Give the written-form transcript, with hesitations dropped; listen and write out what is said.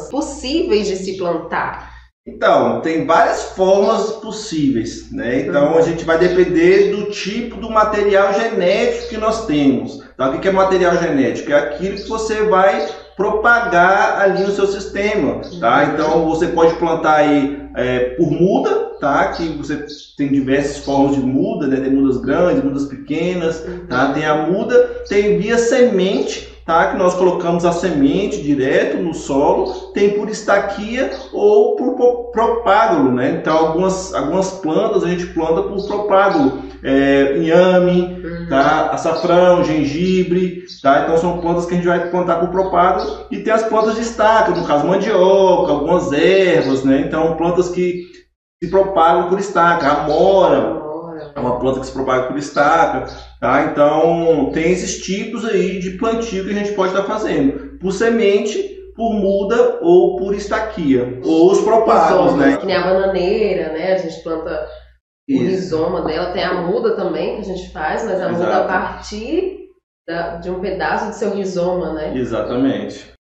possíveis de se plantar? Então, tem várias formas possíveis, né? Então, a gente vai depender do tipo do material genético que nós temos. Então, o que é material genético? É aquilo que você vai propagar ali no seu sistema, tá? Então, você pode plantar aí por muda, tá? Que você tem diversas formas de muda, né? Tem mudas grandes, mudas pequenas, tá? Tem a muda, tem via semente, tá? Que nós colocamos a semente direto no solo, tem por estaquia ou por propágulo, né? Então algumas plantas a gente planta por propágulo, inhame, tá? Açafrão, gengibre, tá? Então são plantas que a gente vai plantar por propágulo, e tem as plantas de estaca, no caso mandioca, algumas ervas, né? Então plantas que se propagam por estaca, a amora é uma planta que se propaga por estaca, tá? Então tem esses tipos aí de plantio que a gente pode estar fazendo, por semente, por muda ou por estaquia, ou os propagos, né? Que nem a bananeira, né? A gente planta o rizoma dela, tem a muda também que a gente faz, mas a muda a partir de um pedaço do seu rizoma, né? Exatamente.